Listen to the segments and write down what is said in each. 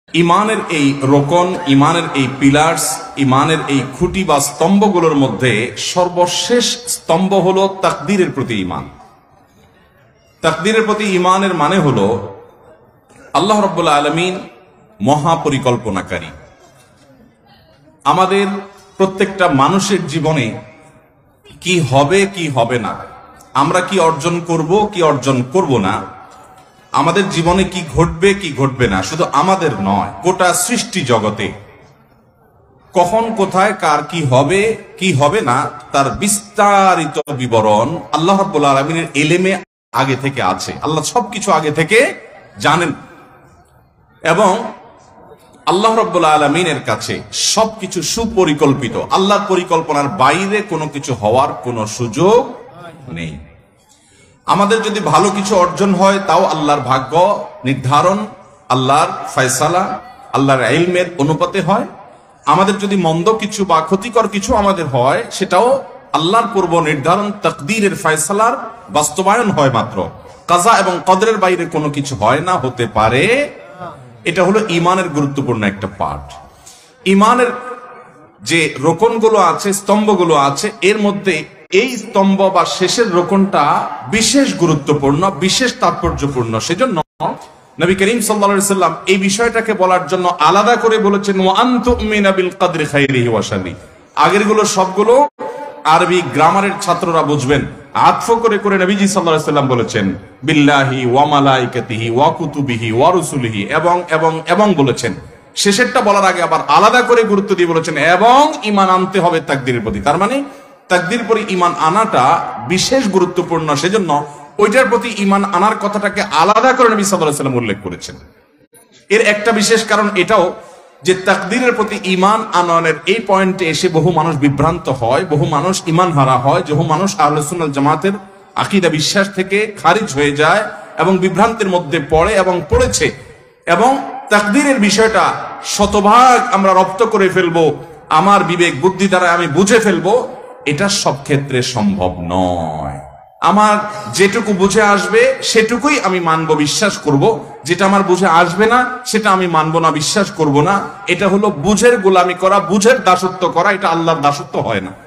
ইমানের এই রোকন, ইমানের এই পিলার্স, ইমানের এই খুঁটি বা স্তম্ভগুলোর মধ্যে সর্বশেষ স্তম্ভ হলো তাকদীরের প্রতি ঈমান। তাকদীরের প্রতি ঈমানের মানে হলো আল্লাহ রাব্বুল আলামিন মহাপরিকল্পনাকারী। আমাদের প্রত্যেকটা মানুষের জীবনে কি হবে কি হবে না, আমরা কি অর্জন করব কি অর্জন করব না, আমাদের জীবনে কি ঘটবে কি ঘটবে না, শুধু আমাদের নয়, গোটা সৃষ্টি জগতে কখন কোথায় কার কি হবে কি হবে না তার বিস্তারিত বিবরণ আল্লাহ রাব্বুল আলামিনের ইলমে আগে থেকে আছে। আল্লাহ সবকিছু আগে থেকে জানেন এবং আল্লাহ রাব্বুল আলামিনের কাছে সবকিছু সুপরিকল্পিত। আল্লাহর পরিকল্পনার বাইরে কোনো কিছু হওয়ার কোনো সুযোগ নেই। আমাদের যদি ভালো কিছু অর্জন হয় তাও আল্লাহর ভাগ্য নির্ধারণ, আল্লাহর ফয়সালা, আল্লাহর ইলমের অনুপাতে হয়। আমাদের যদি মন্দ কিছু বা ক্ষতিকর কিছু আমাদের হয় সেটাও আল্লাহর পূর্ব নির্ধারণ তাকদীরের ফয়সালার বাস্তবায়ন হয় মাত্র। কাজা এবং কদরের বাইরে কোনো কিছু হয় না, হতে পারে। এটা হলো ইমানের গুরুত্বপূর্ণ একটা পার্ট। ইমানের যে রোকনগুলো আছে, স্তম্ভগুলো আছে, এর মধ্যে এই স্তম্ভ বা শেষের রোকনটা বিশেষ গুরুত্বপূর্ণ, বিশেষ তাৎপর্যপূর্ণ। সেজন্য নবী করিম সাল্লাল্লাহু আলাইহি সাল্লাম এই বিষয়টাকে বলার জন্য আলাদা করে বলেছেন ওয়া আনতুমিনা বিল কদরি খাইরিহি ওয়া শাররিহি। আগেরগুলো সবগুলো আরবি গ্রামারের ছাত্ররা বুঝবেন। আতফ করে করে নবীজি সাল্লাল্লাহু আলাইহি সাল্লাম বলেছেন বিল্লাহি ওয়া মালাইকাতিহি ওয়া কুতুবিহি ওয়া রুসুলিহি এবং বলেছেন। শেষেরটা বলার আগে আবার আলাদা করে গুরুত্ব দিয়ে বলেছেন এবং ঈমান আনতে হবে তাকদীরের প্রতি। তার মানে তাকদীর পরে ঈমান আনাটা বিশেষ গুরুত্বপূর্ণ। সেজন্য ওইটার প্রতি ঈমান আনার কথাটাকে আলাদা করে নবী সাল্লাল্লাহু আলাইহি সাল্লাম উল্লেখ করেছেন। এর একটা বিশেষ কারণ এটাও যে তাকদীরের প্রতি ঈমান আনয়নের এই পয়েন্টে এসে বহু মানুষ বিভ্রান্ত হয়, বহু মানুষ ঈমান হারা হয়, বহু মানুষ আহলে সুন্নাত জামাতের আকীদা বিশ্বাস থেকে খারিজ হয়ে যায় এবং বিভ্রান্তের মধ্যে পড়ে এবং পড়েছে। এবং তাকদীরের বিষয়টা শতভাগ আমরা রপ্ত করে ফেলবো, আমার বিবেক বুদ্ধি দ্বারা আমি বুঝে ফেলবো, এটা সব ক্ষেত্রে সম্ভব নয়। আমার যেটুকু বুঝে আসবে সেটুকুই আমি মানবো, বিশ্বাস করব। যেটা আমার বুঝে আসবে না সেটা আমি মানবো না, বিশ্বাস করব না। এটা হলো বুঝের গোলামি করা, বুঝের দাসত্ব করা। এটা আল্লাহর দাসত্ব হয় না।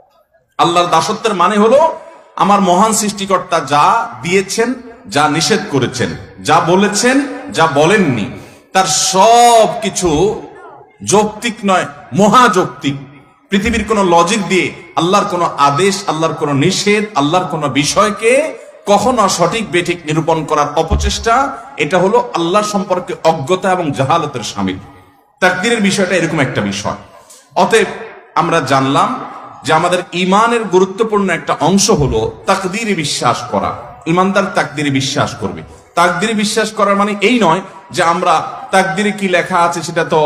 আল্লাহর দাসত্বের মানে হলো আমার মহান সৃষ্টিকর্তা যা দিয়েছেন, যা নিষেধ করেছেন, যা বলেছেন, যা বলেননি, তার সব কিছু যৌক্তিক নয়, মহাযৌক্তিক। পৃথিবীর কোন লজিক দিয়ে আল্লাহর কোন আদেশ, আল্লাহর কোন নিষেধ, আল্লাহর কোন বিষয়কে কখনো সঠিক বেঠিক নিরূপণ করার অপচেষ্টা, এটা হলো আল্লাহ সম্পর্কে অজ্ঞতা এবং জাহালতের শামিল। তাকদীরের বিষয়টা এরকম একটা বিষয়। অতএব আমরা জানলাম যে আমাদের ঈমানের গুরুত্বপূর্ণ একটা অংশ হলো তাকদীরে বিশ্বাস করা। ঈমানদার তাকদীরে বিশ্বাস করবে। তাকদীরে বিশ্বাস করার মানে এই নয় যে আমরা তাকদীরে কি লেখা আছে সেটা তো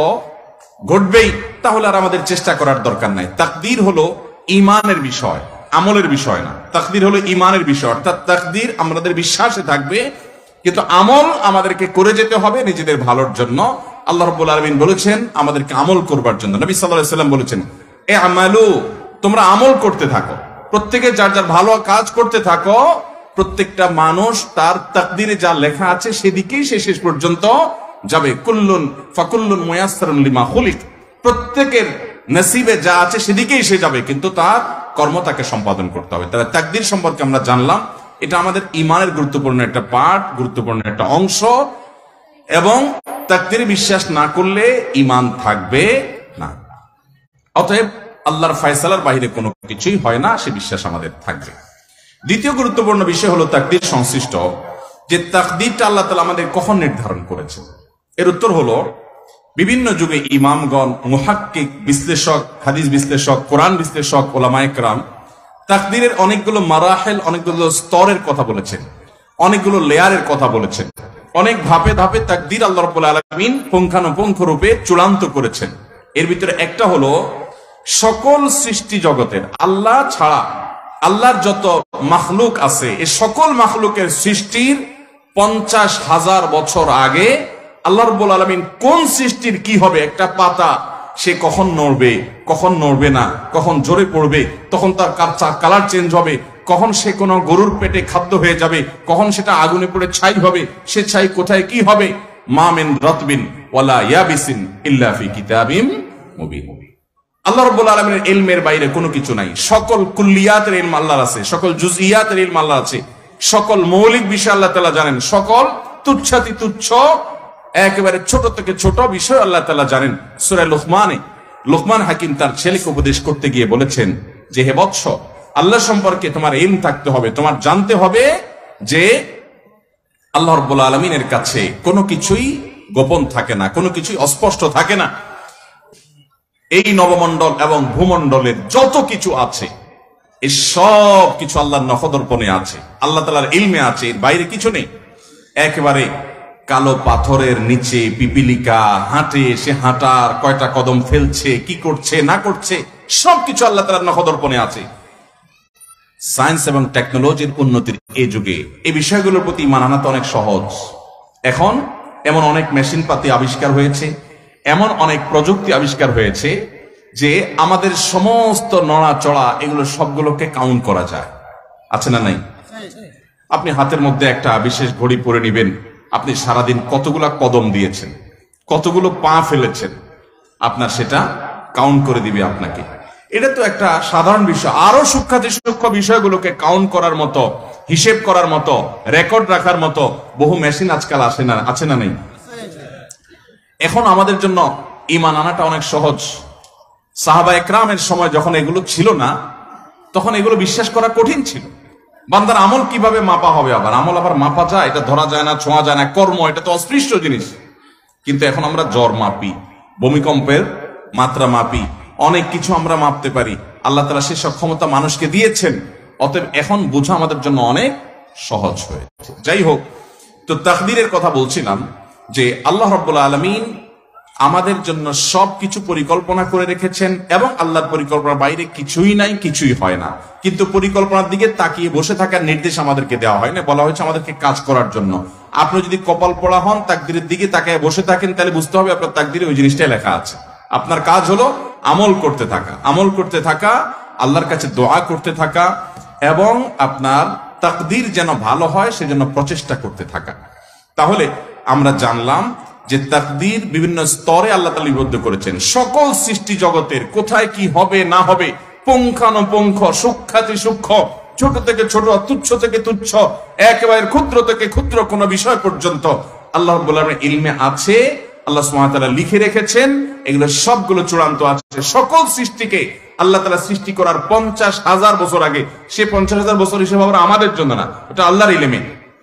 ঘটবেই, তাহলে আর আমাদের চেষ্টা করার দরকার নাই। তাকদীর হলো ঈমানের বিষয়, আমলের বিষয় না। তাকদীর হলো ঈমানের বিষয়, অর্থাৎ তাকদীর আমাদের বিশ্বাসে থাকবে, কিন্তু আমল আমাদেরকে করে যেতে হবে নিজেদের ভালোর জন্য। আল্লাহ রাব্বুল আলামিন বলেছেন আমাদেরকে আমল করবার জন্য। নবী সাল্লাল্লাহু আলাইহি সাল্লাম বলেছেন এ আমালু, তোমরা আমল করতে থাকো, প্রত্যেকে যার যার ভালো কাজ করতে থাকো। প্রত্যেকটা মানুষ তার তাকদীরে যা লেখা আছে সেদিকেই সে শেষ পর্যন্ত যাবে। কুল্লুন ফাকুল্লুন মুয়াসসারুন লিমা খুলিক, প্রত্যেকের নসিবে যা আছে সেদিকেই সে যাবে, কিন্তু তার কর্ম তাকে সম্পাদন করতে হবে। তাহলে তাকদীর সম্পর্কে আমরা জানলাম, এটা আমাদের ঈমানের গুরুত্বপূর্ণ একটা পার্ট, গুরুত্বপূর্ণ একটা অংশ। এবং তাকদীরে বিশ্বাস না করলে ঈমান থাকবে না। অতএব আল্লাহর ফয়সালার বাইরে কোনো কিছুই হয় না, সে বিশ্বাস আমাদের থাকবে। দ্বিতীয় গুরুত্বপূর্ণ বিষয় হলো তাকদীর সংশ্লিষ্ট যে তাকদীরটা আল্লাহ তাআলা আমাদের কখন নির্ধারণ করেছেন। এর উত্তর হলো বিভিন্ন যুগে ইমামগণ, মুহাক্কিক, বিশ্লেষক, হাদিস বিশ্লেষক, কোরআন বিশ্লেষক, উলামায়ে কেরাম তাকদীরের অনেকগুলো মারাহেল, অনেকগুলো স্তরের কথা বলেছেন, অনেকগুলো লেয়ারের কথা বলেছেন। অনেক ধাপে ধাপে তাকদীর আল্লাহ রাব্বুল আলামিন পুঙ্খানুপুঙ্খ রূপে চূড়ান্ত করেছেন। এর ভিতরে একটা হলো সকল সৃষ্টি জগতের, আল্লাহ ছাড়া আল্লাহর যত মাখলুক আছে, এই সকল মাখলুকের সৃষ্টির 50,000 বছর আগে আল্লাহ রাব্বুল আলামিন কোন সৃষ্টির কি হবে, একটা পাতা সে কখন নড়বে, কখন নড়বে না, কখন ঝরে পড়বে, তখন তার কালার চেঞ্জ হবে, কখন সে কোনো গরুর পেটে খাদ্য হয়ে যাবে, কখন সেটা আগুনে পড়ে ছাই হবে, সে ছাই কোথায় কি হবে, মা মিন রাতবিন ওয়ালা ইয়াবিসিন ইল্লা ফি কিতাবিম মুবিন। আল্লাহ রাব্বুল আলামিনের ইলমের বাইরে কোনো কিছু নাই। সকল কুল্লিয়াতের ইলম আল্লাহর আছে, সকল জুজইয়াতের ইলম আল্লাহর আছে, সকল মৌলিক বিষয় আল্লাহ তাআলা জানেন, সকল তুচ্ছাতি তুচ্ছ একেবারে ছোট থেকে ছোট বিষয় আল্লাহ তাআলা জানেন। সূরা লুকমানে লোকমান হাকিম তার ছেলেকে উপদেশ করতে গিয়ে বলেছেন যে হে বৎস, আল্লাহ সম্পর্কে তোমার ইলম থাকতে হবে, তোমার জানতে হবে যে আল্লাহ রাব্বুল আলামিনের কাছে কোনো কিছুই গোপন থাকে না, কোনো কিছুই অস্পষ্ট থাকে না। এই নবমণ্ডল এবং ভূমণ্ডলের যত কিছু আছে এই সব কিছু আল্লাহর নখদর্পণে আছে, আল্লাহ তাআলার ইলমে আছে, এর বাইরে কিছু নেই। একেবারে কালো পাথরের নিচে পিপিলিকা হাঁটে, সে হাঁটার কয়টা কদম ফেলছে, কি করছে না করছে, সবকিছু আল্লাহ তাআলার নখদর্পণে আছে। সায়েন্স এবং টেকনোলজির উন্নতির এই যুগে এই বিষয়গুলোর প্রতি ঈমান আনা তো অনেক সহজ। এখন এমন অনেক মেশিন পাতি আবিষ্কার হয়েছে, এমন অনেক প্রযুক্তি আবিষ্কার হয়েছে যে আমাদের সমস্ত নড়াচড়া এগুলো সবগুলোকে কাউন্ট করা যায়। আছে না নাই? আপনি হাতের মধ্যে একটা বিশেষ ঘড়ি পরে নিবেন, আপনি সারাদিন কতগুলা কদম দিয়েছেন, কতগুলো পা ফেলেছেন, আপনার সেটা কাউন্ট করে দিবে আপনাকে। এটা তো একটা সাধারণ বিষয়। আরো সূক্ষ্ম বিষয়গুলোকে কাউন্ট করার মতো, হিসেব করার মতো, রেকর্ড রাখার মতো বহু মেশিন আজকাল আছে না নেই? এখন আমাদের জন্য ঈমান আনাটা অনেক সহজ। সাহাবা একরামের সময় যখন এগুলো ছিল না, তখন এগুলো বিশ্বাস করা কঠিন ছিল। বান্দার আমল কিভাবে মাপা হবে? আমল আবার মাপা যায়? এটা ধরা যায় না, ছোঁয়া যায় না। কর্ম এটা তো অস্পৃশ্য জিনিস। কিন্তু এখন আমরা জ্বর মাপি, ভূমিকম্পের মাত্রা মাপি, অনেক কিছু আমরা মাপতে পারি। আল্লাহ তাআলা সেই সক্ষমতা মানুষকে দিয়েছেন, অতএব এখন বোঝা আমাদের জন্য অনেক সহজ হয়েছে। যাই হোক, তো তাকদীরের কথা বলছিলাম যে আল্লাহ রাব্বুল আলামিন আমাদের জন্য সবকিছু পরিকল্পনা করে রেখেছেন এবং আল্লাহর পরিকল্পনার বাইরে কিছুই নাই, কিছুই হয় না। কিন্তু পরিকল্পনার দিকে তাকিয়ে বসে থাকার নির্দেশ আমাদেরকে দেওয়া হয় না, বলা হয়েছে আমাদেরকে কাজ করার জন্য। আপনি যদি কপাল পড়া হন, তাকদীরের দিকে তাকিয়ে বসে থাকেন, তাহলে বুঝতে হবে আপনার তাকদীরে ওই জিনিসটাই লেখা আছে। আপনার কাজ হলো আমল করতে থাকা, আমল করতে থাকা, আল্লাহর কাছে দোয়া করতে থাকা এবং আপনার তাকদীর যেন ভালো হয় সেজন্য প্রচেষ্টা করতে থাকা। তাহলে আমরা জানলাম যে তাকদীর বিভিন্ন স্তরে আল্লাহ তাআলা লিপিবদ্ধ করেছেন। সকল সৃষ্টি জগতের কোথায় কি হবে না হবে, পুঙ্খানুপুঙ্খ, সূক্ষ্মাতি সূক্ষ্ম, ছোট থেকে ছোট, তুচ্ছ থেকে তুচ্ছ, একেবারে ক্ষুদ্র থেকে ক্ষুদ্র কোন বিষয় পর্যন্ত আল্লাহ রাব্বুল আলামিনের ইলমে আছে। আল্লাহ সুবহানাহু ওয়া তাআলা লিখে রেখেছেন, এগুলো সবগুলো চূড়ান্ত আছে। সকল সৃষ্টিকে আল্লাহ তাআলা সৃষ্টি করার 50,000 বছর আগে, সে 50,000 বছর হিসেবে আবার আমাদের জন্য না, এটা আল্লাহর ইলমে।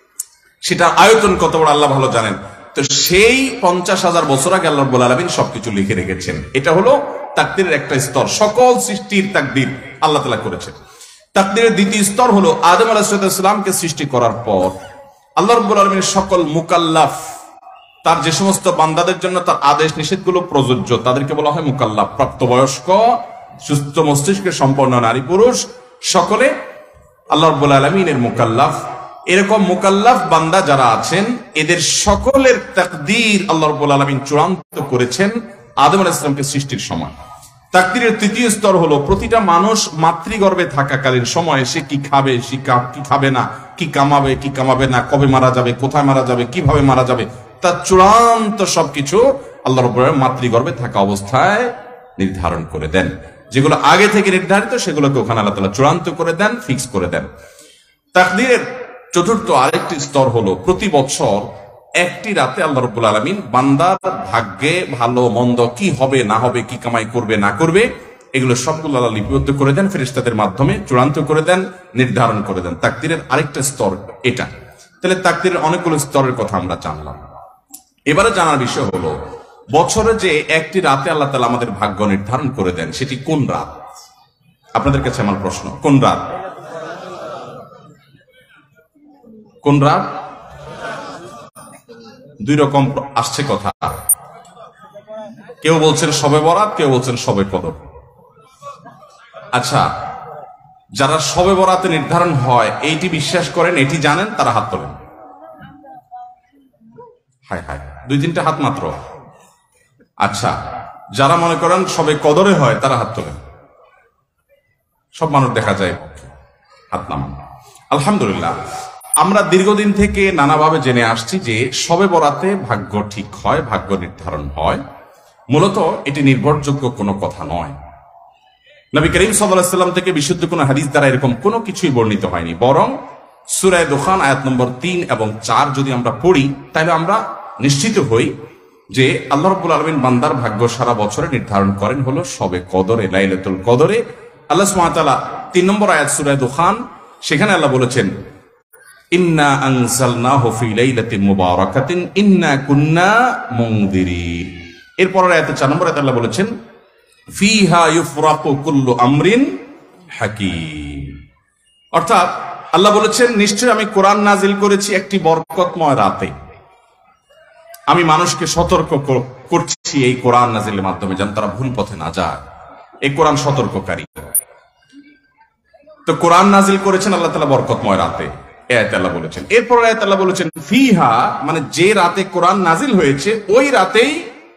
সেটা আয়তন কত বড় আল্লাহ ভালো জানেন। তো সেই 50,000 বছর আগে আল্লাহ রাব্বুল আলামিন সবকিছু লিখে রেখেছেন। এটা হলো তাকদীরের একটা স্তর। সকল সৃষ্টির তাকদীর আল্লাহ তাআলা করেছেন। তাকদীরের দ্বিতীয় স্তর হলো আদম আলাইহিস সালামকে সৃষ্টি করার পর আল্লাহ রাব্বুল আলামিন সকল মুকাল্লাফ, তার যে সমস্ত বান্দাদের জন্য তার আদেশ নিষেধগুলো প্রযোজ্য, তাদেরকে বলা হয় মুকাল্লাফ। প্রাপ্তবয়স্ক, সুস্থ মস্তিষ্কের সম্পন্ন নারী পুরুষ সকলে আল্লাহ রাব্বুল আলামিনের মুকাল্লাফ। এরকম মুকাল্লাফ বান্দা যারা আছেন, এদের সকলের তাকদীর আল্লাহ রাব্বুল আলামিন চূড়ান্ত করেছেন আদম আলাইহিস সালামকে সৃষ্টির সময়। তাকদীরের তৃতীয় স্তর হলো প্রতিটা মানুষ মাতৃগর্ভে থাকাকালীন সময়ে সে কি খাবে, সে কি খাবে না, কি কামাবে, কি কামাবে না, কবে মারা যাবে, কোথায় মারা যাবে, কিভাবে মারা যাবে, তার চূড়ান্ত সবকিছু আল্লাহ রাব্বুল আলামিন মাতৃগর্ভে থাকা অবস্থায় নির্ধারণ করে দেন। যেগুলো আগে থেকে নির্ধারিত সেগুলোকে ওখানে আল্লাহ তাআলা চূড়ান্ত করে দেন, ফিক্স করে দেন। তাকদীরের চতুর্থ আরেকটি স্তর হলো প্রতি বছর একটি রাতে আল্লাহ রাব্বুল আলামিন বান্দার ভাগ্যে ভালো মন্দ কি হবে না হবে, কি কামাই করবে না করবে, এগুলো সবগুলো আল্লাহ লিপিবদ্ধ করে দেন, ফেরেশতাদের মাধ্যমে চূড়ান্ত করে দেন, নির্ধারণ করে দেন। তাকদীরের আরেকটা স্তর এটা। তাহলে তাকদীরের অনেকগুলো স্তরের কথা আমরা জানলাম। এবারে জানার বিষয় হলো বছরে যে একটি রাতে আল্লাহ তাআলা আমাদের ভাগ্য নির্ধারণ করে দেন, সেটি কোন রাত? আপনাদের কাছে আমার প্রশ্ন, কোন রাত? কোন রাত? দুই রকম আসছে কথা। কেউ বলছেন শবে বরাত, কেউ বলছেন শবে কদর। আচ্ছা, যারা শবে বরাতে নির্ধারণ হয় এইটি বিশ্বাস করেন, এটি জানেন, তারা হাত তোলেন। হায় হায়, 2-3টা হাত মাত্র। আচ্ছা, যারা মনে করেন শবে কদরে হয় তারা হাত তোলেন। সব মানুষ দেখা যায়, হাত নামান। আলহামদুলিল্লাহ, আমরা দীর্ঘদিন থেকে নানাভাবে জেনে আসছি যে শবে বরাতে ভাগ্য ঠিক হয়, ভাগ্য নির্ধারণ হয়। মূলত এটি নির্ভরযোগ্য কোনো কথা নয়। নবী করিম সাল্লাল্লাহু আলাইহি ওয়াসাল্লাম থেকে বিশুদ্ধ কোনো হাদিস দ্বারা এরকম কোনো কিছুই বর্ণিত হয়নি। বরং সূরা দুখান আয়াত নম্বর 3 এবং 4 যদি আমরা পড়ি তাহলে আমরা নিশ্চিত হই যে আল্লাহ রাব্বুল আলামিন বান্দার ভাগ্য সারা বছরে নির্ধারণ করেন হলো শবে কদরে, লাইলাতুল কদরে। আল্লাহ সুবহানাহু ওয়া তাআলা 3 নম্বর আয়াত সূরা দুখান, সেখানে আল্লাহ বলেছেন ইন্না আনজালনাহু ফি লাইলাতিন মুবারাকাতিন ইন্না কুন্না মুনদিরিন। এরপরের আয়াতে 4 নম্বর আয়াতে আল্লাহ বলেছেন ফিহা ইউফরাকু কুল্লু আমরিন হাকিম। অর্থাৎ আল্লাহ বলেছেন নিশ্চয়ই আমি কোরআন নাজিল করেছি একটি বরকতময় রাতে। আমি মানুষকে সতর্ক করছি এই কোরআন নাজিলের মাধ্যমে যেন তারা ভুল পথে না যায়। এই কোরআন সতর্ককারী। তো কোরআন নাজিল করেছেন আল্লাহ তাআলা বরকতময় রাতে, এই আয়াতে আল্লাহ বলেছেন। এরপর আয়াতে আল্লাহ বলেছেন ফিহা, মানে যে রাতে কোরআন নাজিল হয়েছে ওই রাতেই,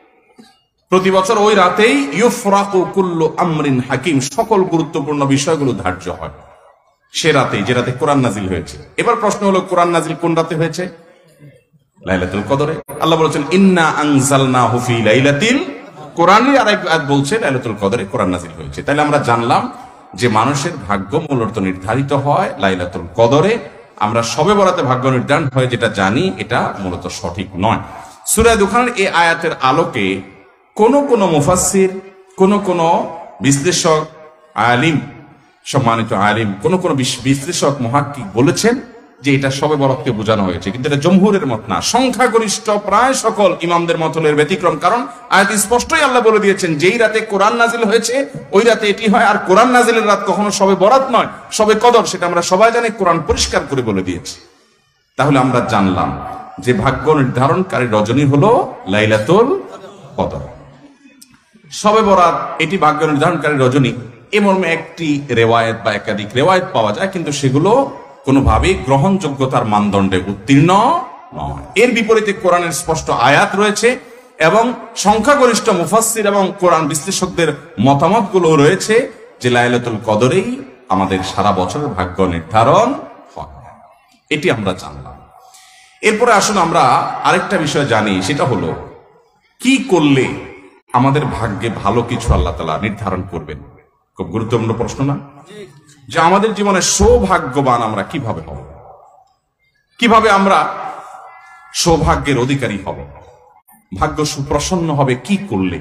প্রতি বছর ওই রাতেই ইউফরাকু কুল্লু আমরিন হাকিম, সকল গুরুত্বপূর্ণ বিষয়গুলো ধার্য হয় সে রাতেই, যে রাতে কোরআন নাজিল হয়েছে। এবার প্রশ্ন হলো কোরআন নাজিল কোন রাতে হয়েছে? লাইলাতুল কদরে। আল্লাহ বলেছেন ইন্না আনজালনাহু ফি লাইলাতিল, কোরআনের আরেক আয়াত বলছে লাইলাতুল কদরে কোরআন নাজিল হয়েছে। তাহলে আমরা জানলাম যে মানুষের ভাগ্য মূলত নির্ধারিত হয় লাইলাতুল কদরে। আমরা শবে বরাতে ভাগ্য নির্ধারণ হয় যেটা জানি, এটা মূলত সঠিক নয়। সূরা দুখানের এই আয়াতের আলোকে কোন কোন মুফাসসির, কোন বিশ্লেষক, আলিম, সম্মানিত আলিম, কোন বিশ্লেষক মুহাক্কিক বলেছেন যে এটা শবে বরাতকে বোঝানো হয়েছে, কিন্তু এটা জমহুরের মত না। সংখ্যাগরিষ্ঠ প্রায় সকল ইমামদের মত হলো এর ব্যতিক্রম। কারণ আয়াত স্পষ্টই আল্লাহ বলে দিয়েছেন যেই রাতে কোরআন নাজিল হয়েছে ওই রাতে এটি হয়। আর কোরআন নাজিলের রাত কখনো শবে বরাত নয়, শবে কদর, সেটা আমরা সবাই জানি, কোরআন পরিষ্কার করে বলে দিয়েছে। তাহলে আমরা জানলাম যে ভাগ্য নির্ধারণকারী রজনী হলো লাইলাতুল কদর। শবে বরাত এটি ভাগ্য নির্ধারণকারী রজনী, এ মর্মে একটি রেওয়ায়েত বা একাধিক রেওয়ায়েত পাওয়া যায়, কিন্তু সেগুলো কোনোভাবেই গ্রহণযোগ্যতার মানদণ্ডে উত্তীর্ণ নয়। এর বিপরীতে কোরআনের স্পষ্ট আয়াত রয়েছে এবং সংখ্যাগরিষ্ঠ মুফাসসির এবং কোরআন বিশ্লেষকদের মতামতগুলো রয়েছে যে লাইলাতুল কদরেই আমাদের সারা বছরের ভাগ্য নির্ধারণ হয়। এটি আমরা জানলাম। এরপরে আসুন আমরা আরেকটা বিষয় জানি, সেটা হলো কি করলে আমাদের ভাগ্যে ভালো কিছু আল্লাহ তাআলা নির্ধারণ করবেন। খুব গুরুত্বপূর্ণ প্রশ্ন না? যে আমাদের জীবনে সৌভাগ্যবান আমরা কিভাবে হব, কিভাবে আমরা সৌভাগ্যের অধিকারী হব, ভাগ্য সুপ্রসন্ন হবে কি করলে?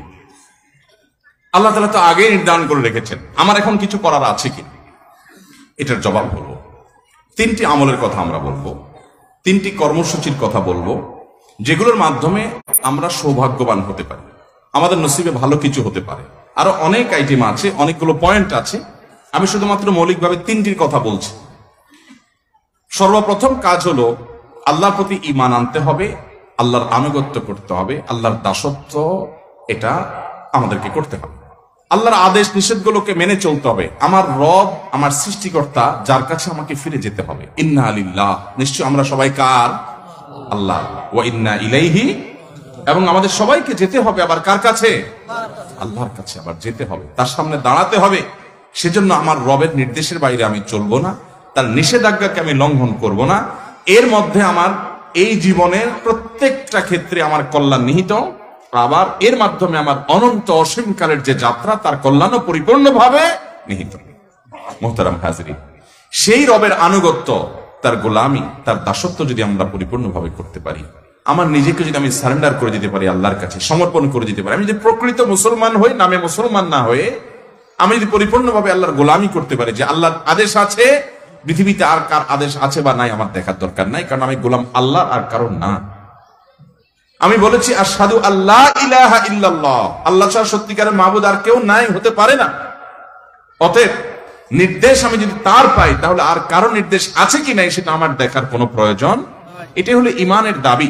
আল্লাহ তাআলা তো আগে নির্ধারণ করে রেখেছেন, আমার এখন কিছু করার আছে কি? এটার জবাব হলো 3টি আমলের কথা আমরা বলবো, 3টি কর্মসূচির কথা বলবো, যেগুলোর মাধ্যমে আমরা সৌভাগ্যবান হতে পারি, আমাদের নসিবে ভালো কিছু হতে পারে। আরো অনেক আইটেম আছে, অনেকগুলো পয়েন্ট আছে, আমি শুধুমাত্র মৌলিকভাবে 3টির কথা বলছি। সর্বপ্রথম কাজ হলো আল্লাহর প্রতি ঈমান আনতে হবে, আল্লাহর আনুগত্য করতে হবে, আল্লাহর দাসত্ব এটা আমাদেরকে করতে হবে, আল্লাহর আদেশ নিষেধগুলোকে মেনে চলতে হবে। আমার রব, আমার সৃষ্টিকর্তা, যার কাছে আমাকে ফিরে যেতে হবে। ইন্না লিল্লাহ, নিশ্চয় আমরা সবাই কার? আল্লাহ। ওয়া ইন্না ইলাইহি, এবং আমাদের সবাইকে যেতে হবে আবার কার কাছে? আল্লাহর কাছে আবার যেতে হবে, তার সামনে দাঁড়াতে হবে। সেজন্য আমার রবের নির্দেশের বাইরে আমি চলবো না, তার নিষেধাজ্ঞাকে আমি লঙ্ঘন করব না। এর মধ্যে আমার এই জীবনের প্রত্যেকটা ক্ষেত্রে আমার কল্যাণ নিহিত, আবার এর মাধ্যমে আমার অনন্ত অসীমকালের যে যাত্রা তার কল্যাণও পরিপূর্ণভাবে নিহিত। মুহতারাম হাজরিন, সেই রবের আনুগত্য, তার গোলামি, তার দাসত্ব যদি আমরা পরিপূর্ণভাবে করতে পারি, আমার নিজেকে যদি আমি সারেন্ডার করে দিতে পারি, আল্লাহর কাছে সমর্পণ করে দিতে পারি, আমি যদি প্রকৃত মুসলমান হই, নামে মুসলমান না হয়ে আমি যদি পরিপূর্ণভাবে আল্লাহর গোলামি করতে পারি, যে আল্লাহর আদেশ আছে, পৃথিবীতে আর কার আদেশ আছে বা নাই আমার দেখার দরকার নাই, কারণ আমি গোলাম আল্লাহর আর কারণ না। আমি বলেছি আশহাদু আল্লা ইলাহা ইল্লাল্লাহ, আল্লাহ ছাড়া সত্যিকারের মাবুদ আর কেউ নাই, হতে পারে না। অতএব নির্দেশ আমি যদি তার পাই, তাহলে আর কারো নির্দেশ আছে কি নাই সেটা আমার দেখার কোনো প্রয়োজন। এটাই হলো ঈমানের দাবি।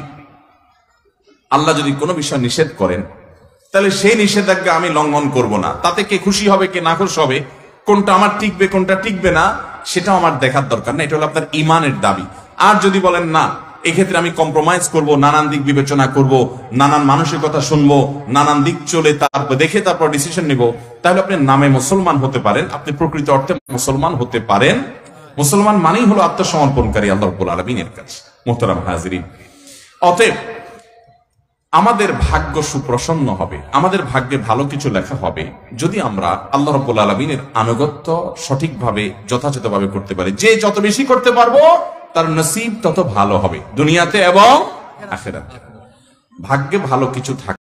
আল্লাহ যদি কোনো বিষয় নিষেধ করেন, তাহলে সেই নিষেধাজ্ঞা আমি লঙ্ঘন করব না। তাতে কে খুশি হবে কে না খুশি হবে, কোনটা আমার টিকবে কোনটা টিকবে না, সেটাও আমার দেখার দরকার না। এটা হলো আপনার ঈমানের দাবি। আর যদি বলেন না, এক্ষেত্রে আমি কম্প্রোমাইজ করব, নানান দিক বিবেচনা করব, নানান মানুষের কথা শুনবো, নানান দিক চলে তারপর দেখে তারপর ডিসিশন নিব, তাহলে আপনি নামে মুসলমান হতে পারেন, আপনি প্রকৃত অর্থে মুসলমান হতে পারেন মুসলমান মানেই হলো আত্মসমর্পণকারী আল্লাহ রাব্বুল আলামিনের কাছে। মুহতারাম হাজিরিন, অতএব আমাদের ভাগ্য সুপ্রসন্ন হবে, আমাদের ভাগ্যে ভালো কিছু লেখা হবে যদি আমরা আল্লাহ রাব্বুল আলামিনের আনুগত্য সঠিকভাবে যথাযথভাবে করতে পারি। যে যত বেশি করতে পারবো তার নসিব তত ভালো হবে দুনিয়াতে এবং আখিরাতে। ভাগ্যে ভালো কিছু থাকে